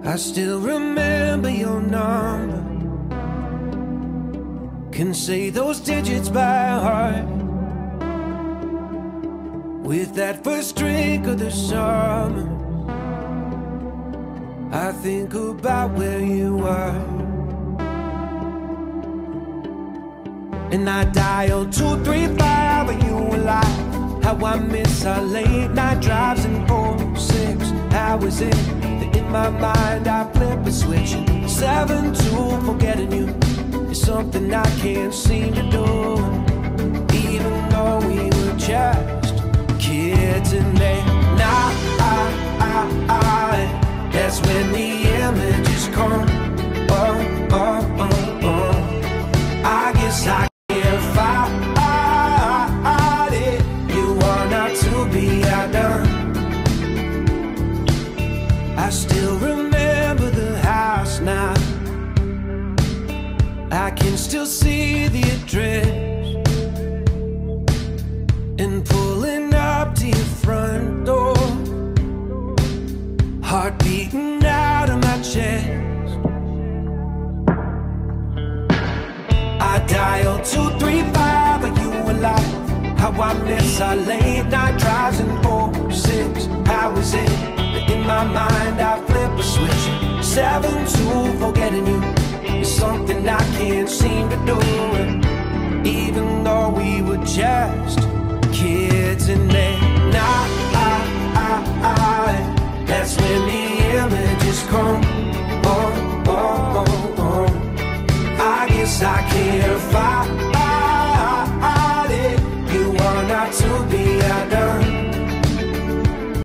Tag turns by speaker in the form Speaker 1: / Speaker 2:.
Speaker 1: I still remember your number, can say those digits by heart. With that first drink of the summer, I think about where you are. And I dial 235, are you alive? How I miss our late night drives and 4-6 hours in my mind I flip a switch. 7-2, forgetting you is something I can't seem to do. Even though we were just kids in there. Now that's when the images come. I guess I can't fight it. You are not to be outdone. I still remember the house now. I can still see the address, and pulling up to your front door, heart beating out of my chest. I dial 235, are you alive? How I miss our late night drives and 4-6 hours in my mind I flip a switch. 7-2, forgetting you is something I can't seem to do. Even though we were just kids in there. Now